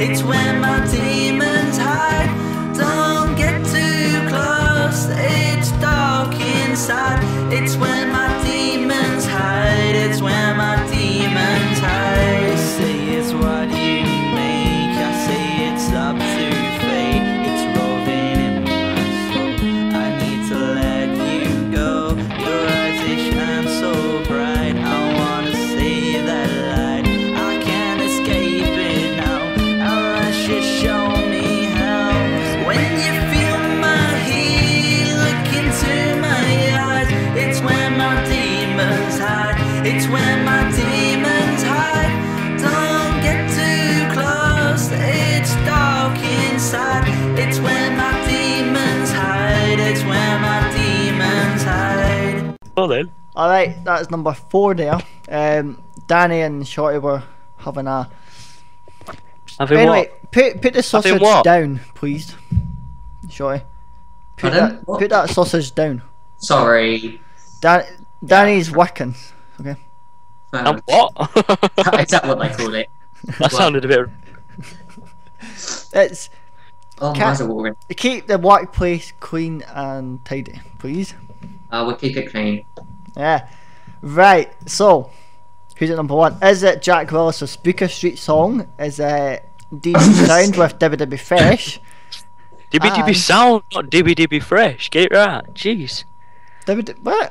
It's where my demons hide. Don't get too close, it's dark inside. It's where my demons hide. It's where my demons hide. Say it's what you make, I say it's up to fate. It's roving in my soul, I need to let you go. Your eyes, they shine so bright, I wanna save that light. I can't escape it now, unless you show me how. When you feel my heat, look into my eyes. It's where my demons hide. It's where my demons hide. Don't get too close, it's dark inside. It's where my demons hide. It's where my demons hide. Well then. Alright, that is number 4 there. Danny and Shorty were having a... Having Anyway, what? put the sausage what? down, please. Shorty. Pardon? What? Put that sausage down. Sorry. Danny's whacking. Okay. And what? Is that what they call it? That sounded a bit. It's... Oh, Cat- mine's a watering. Keep the workplace clean and tidy, please. We'll keep it clean. Yeah. Right, so... Who's at number 1? Is it Jack Willis' Speaker Street song? Is it DJ Sound with Dibby Dibby Fresh? Dibby Dibby Sound, not Dibby Dibby Fresh. Get it right. Jeez. What?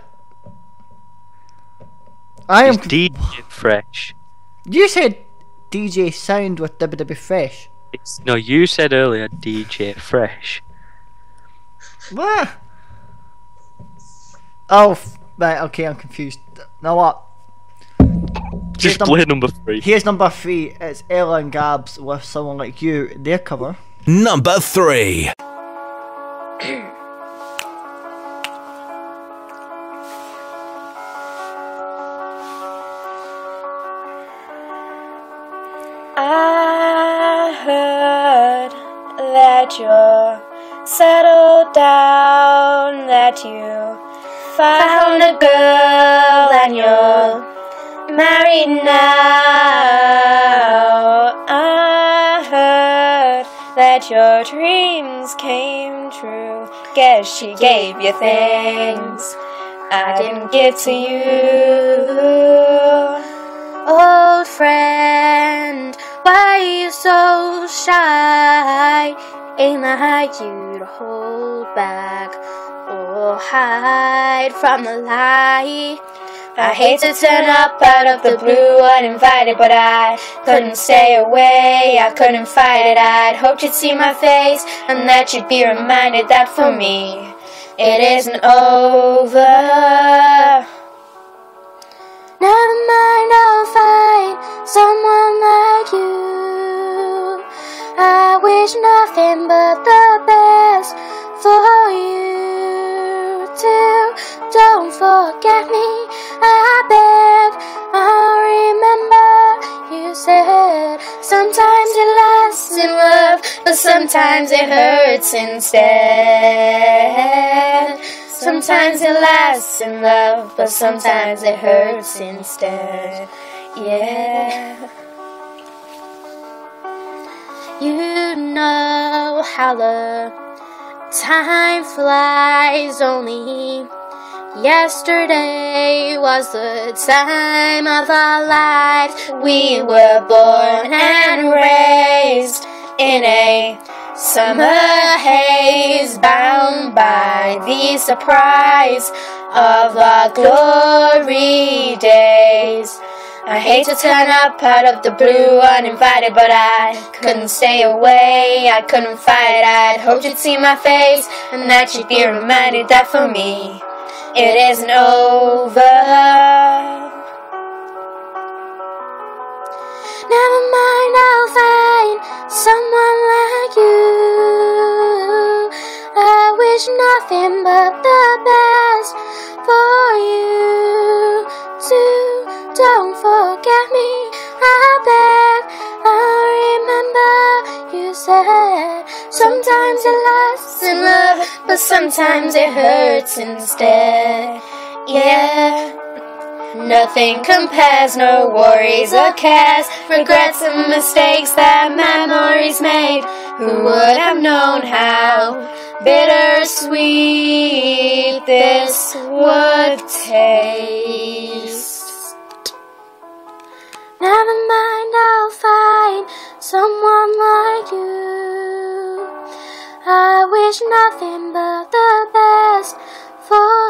I am... It's DJ Fresh. You said DJ Sound with Dibby Dibby Fresh. No, you said earlier DJ Fresh. What? Oh, right, okay, I'm confused. Now what? Just play number 3. Here's number 3. It's Ella and Gabs with Someone Like You, their cover. Number 3. I heard that you're settled down, that you found a girl and you're married now. I heard that your dreams came true. Guess she gave you things I didn't give to you. Old friend, why are you so shy? Ain't like you to hold back or hide from the light. I hate to turn up out of the blue uninvited, but I couldn't stay away, I couldn't fight it. I'd hoped you'd see my face and that you'd be reminded that for me it isn't over. Never mind, I'll find someone like you. I wish nothing but the best for you too. Don't forget me, I beg. I remember you said sometimes it lasts in love, but sometimes it hurts instead. Sometimes it lasts in love, but sometimes it hurts instead. Yeah. You know how the time flies. Only yesterday was the time of our lives. We were born and raised in a summer haze, bound by the surprise of our glory days. I hate to turn up out of the blue uninvited, but I couldn't stay away, I couldn't fight it. I'd hoped you'd see my face and that you'd be reminded that for me it isn't over. Never mind, I'll find someone like you. I wish nothing but the best for you too. Don't forget me, I beg. I remember you said sometimes it lasts in love, but sometimes it hurts instead. Yeah. Nothing compares, no worries or cares, regrets and mistakes that memories made. Who would have known how bittersweet this would taste? Never mind, I'll find someone like you. I wish nothing but the best for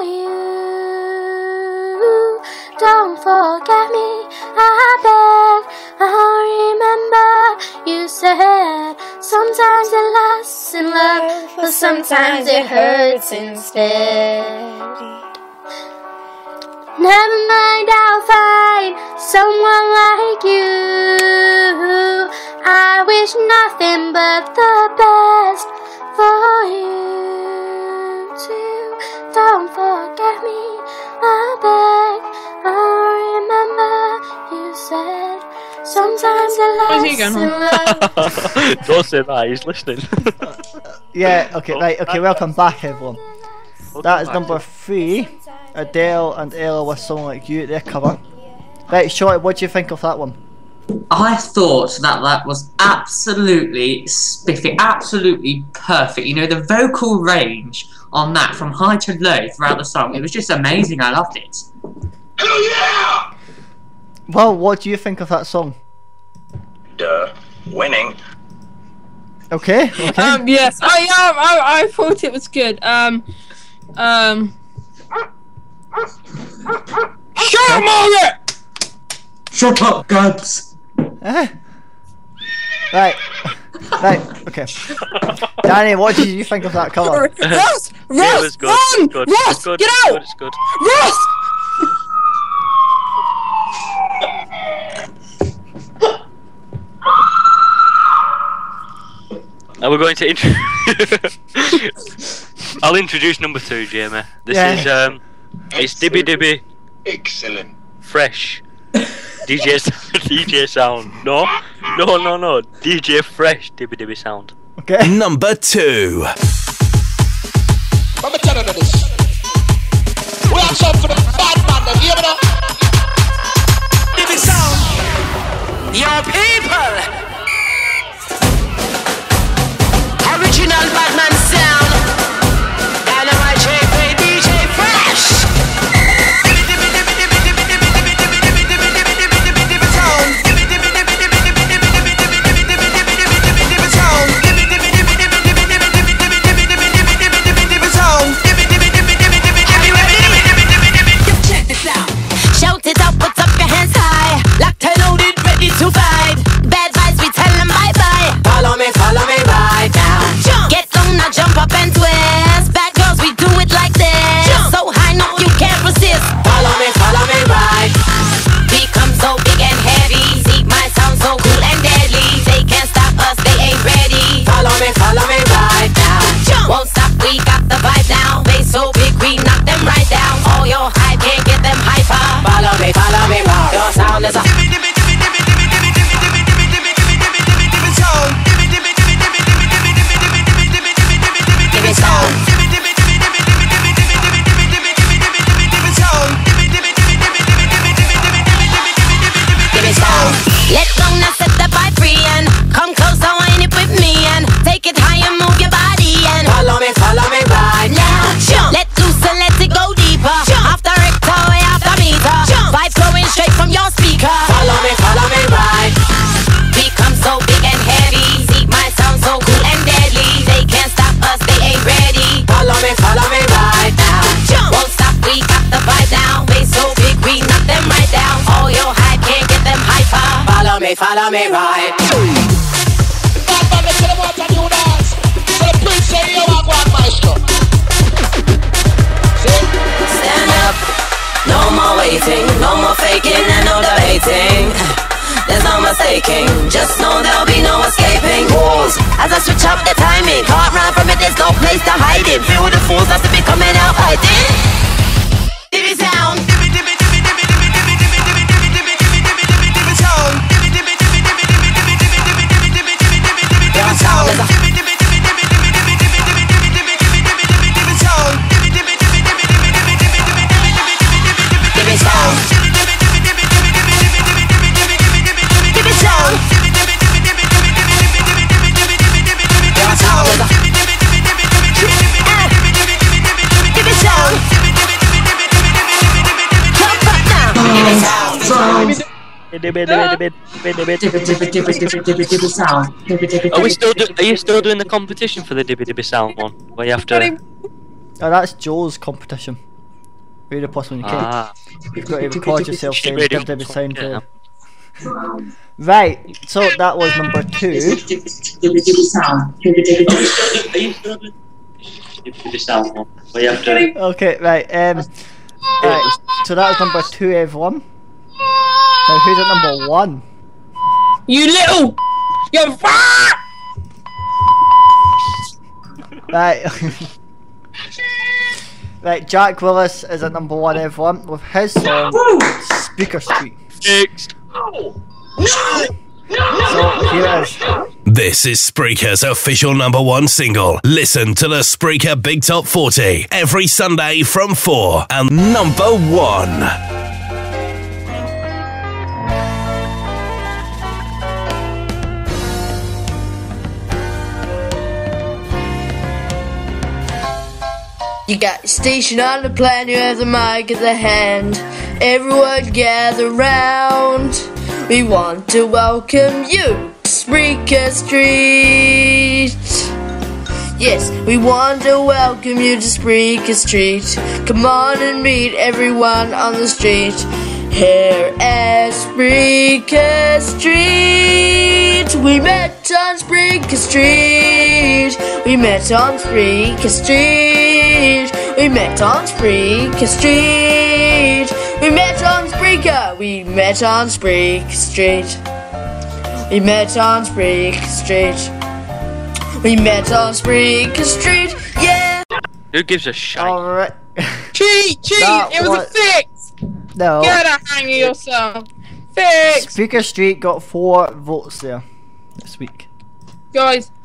you. Don't forget me, I beg. I'll remember you said sometimes it lasts in love, but sometimes it hurts instead. Never mind, I'll find someone like you. I wish nothing but the best for you too. Don't forget me, I beg. I'll remember you said sometimes it lasts in love. Don't say that, he's listening. Yeah, okay, right, okay, welcome back everyone. That is number 3. Adele and Ella with Someone Like You, their cover. Right, Shorty, what do you think of that one? I thought that was absolutely spiffy, absolutely perfect. You know, the vocal range on that from high to low throughout the song, it was just amazing. I loved it. Hell yeah! Well, what do you think of that song? Duh. Winning. Okay, okay. Yes, I thought it was good. Shut up, Margaret! Shut up, Gabs! Right, right, okay. Danny, what did you think of that cover? Ross! Yeah, it was good. Run! Good. Ross, It's good. get It's out! good. It's good. Ross! Now we're going to I'll introduce number 2, Jamie. This is it's Dibby Dibby. Excellent. Fresh. DJ sound. No. DJ Fresh Dibby Dibby sound. Okay. Number 2. Let me tell you this. We have something for the bad man, them, hear me now? Dibby sound. Your people. Original Batman sound. Dynamite JP DJ Fresh. Shout it out, put up your hands high. Locked and loaded, ready to fight. Bad vibes, we tell them bye-bye. Follow me right now. Jump. Get on now, jump up and twist. Bad girls, we do it like this. Jump. So high, no, you can't resist. Follow me right. Become so big and heavy. See my sound so cool and deadly. They can't stop us, they ain't ready. Follow me right now. Jump. Won't stop, we got the vibe now. They so big, we knock them right down. All your hype can't get them hyper. Follow me right. Your sound is a let go now, set the vibe free and come close, I wind it with me and take it high and move your body and follow me right now. Jump. Let loose and let it go deeper. Jump. After rector, way after meter. Jump. Vibe flowing straight from your speaker. Follow me right. Become so big and heavy. See my sound so cool and deadly. They can't stop us, they ain't ready. Follow me right now. Jump. Won't stop, we got the vibe now. They so big, we knock them right down. All your hype can't get them hyper. Follow me right. Bad man, they tell them what to do dance. So the prince say, yo, I go on maestro. See? Stand up. No more waiting. No more faking and no debating. There's no mistaking. Just know there'll be no escaping. Pause as I switch up the timing. Can't run from it. There's no place to hide it. Feel the fools that's to be coming out fighting. Dibby sound. sound. Are you still doing the competition for the dibby dibby sound one? Where you have to. Oh, that's Joe's competition. Radio Plus when you can. You've got to record yourself saying Radio dibby Plus, sound. yeah. Right, so that was number 2. Are you still doing the dibby dibby sound one? Where you have to. Okay, right, right, so that was number 2, everyone. Now who's at number 1? You little! You Right. Right, Jack Willis is at number 1, everyone, with his song Speaker Street. Fixed. So here it is. This is Spreaker's official #1 single. Listen to the Spreaker Big Top 40 every Sunday from 4 and number 1. You got your station on the plan, you have the mic in the hand. Everyone gather round. We want to welcome you to Spreaker Street. Yes, we want to welcome you to Spreaker Street. Come on and meet everyone on the street. Here at Spreaker Street. We met on Spreaker Street. We met on Spreaker Street. We met on Spreaker Street. We met on Spreaker. We met on Spreaker Street. We met on Spreaker Street. We met on Spreaker Street. Yeah. Who gives a shit? Alright. cheat! It was a fix! No. Get a hang of yourself. Fix! Spreaker Street got 4 votes there this week. Guys,